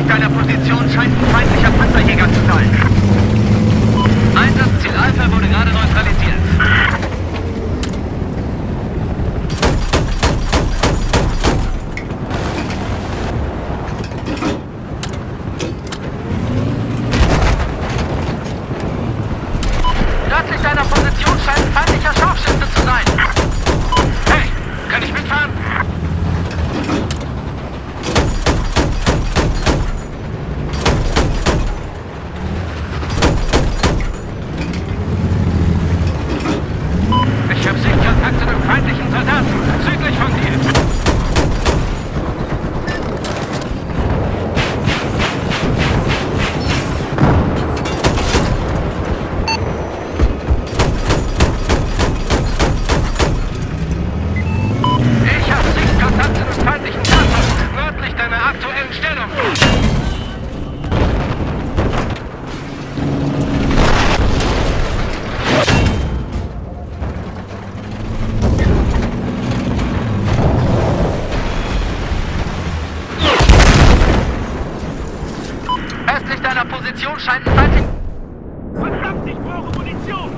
Östlich deiner Position scheint ein feindlicher Panzerjäger zu sein. Einsatzziel Alpha wurde gerade neutralisiert. Nördlich deiner Position scheint ein feindlicher Scharfschütze zu sein. Hey, kann ich mitfahren? Ich habe Sichtkontakt zu einem feindlichen Soldaten, südlich von dir. Ich habe Sichtkontakt zu einem feindlichen Fahrzeug, nördlich deiner aktuellen Stellung. Östlich deiner Position scheint ein feindlicher... Verdammt, ich brauche Munition!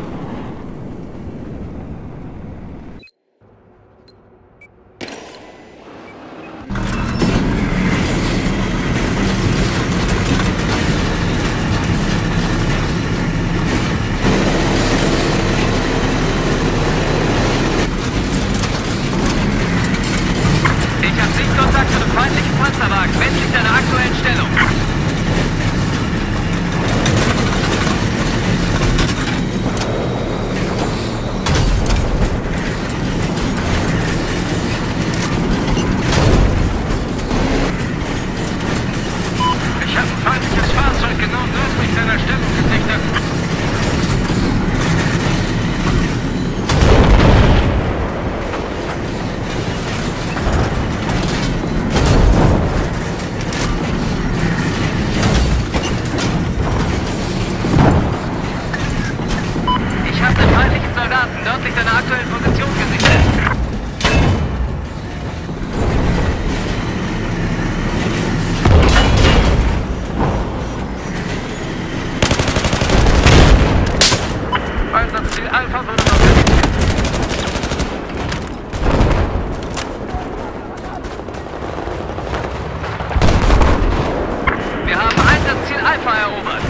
Ich habe Sichtkontakt zu einem feindlichen Panzerwagen, westlich deiner aktuellen Stellung. Ich habe ein feindliches Fahrzeug genau nördlich deiner Stellung gesichtet. Ich habe den feindlichen Soldaten nördlich deiner aktuellen Position gesichtet. Einsatzziel Alpha wurde neutralisiert. Wir haben Einsatzziel Alpha erobert.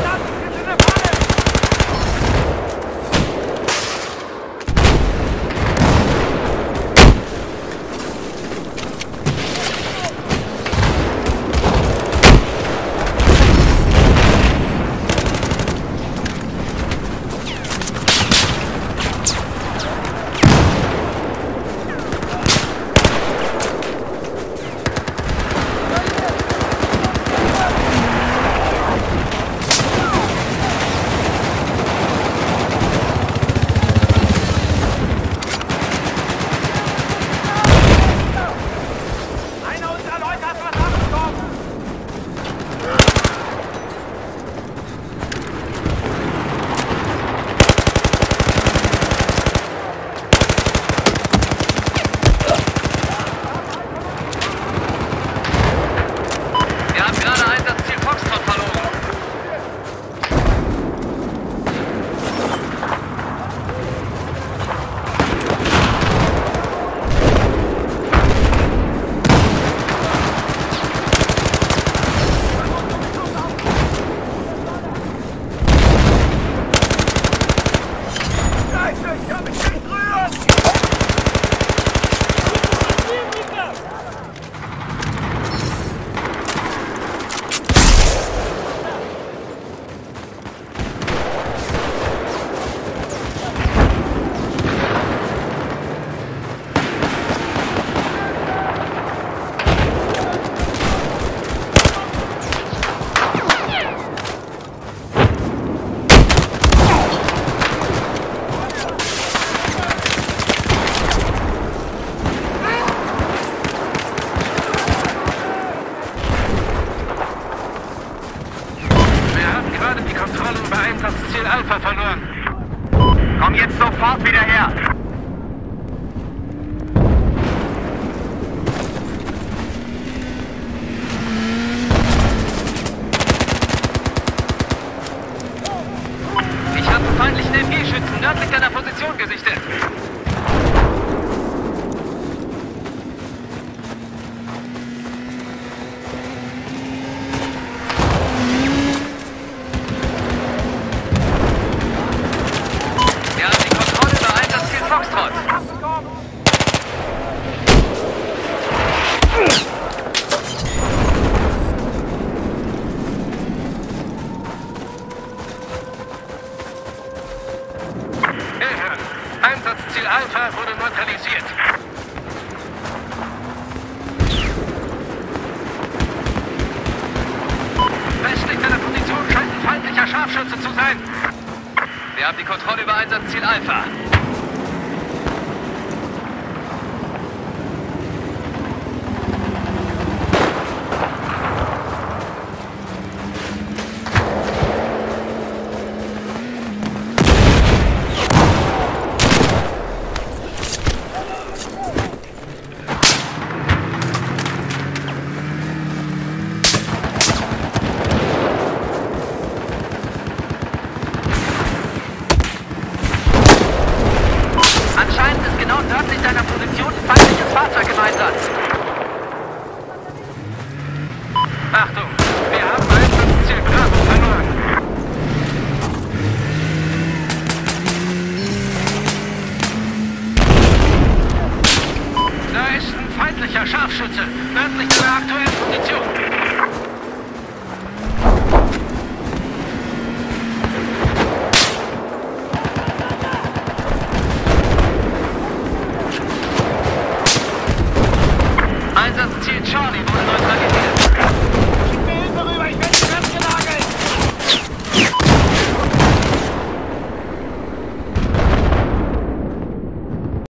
Einsatzziel Alpha verloren. Komm jetzt sofort wieder her. Scharfschütze zu sein. Wir haben die Kontrolle über Einsatzziel Alpha. Nördlich deiner Position ein feindliches Fahrzeug im Einsatz. Achtung, wir haben Einsatzziel Bravo verloren. Da ist ein feindlicher Scharfschütze, nördlich deiner aktuellen Position.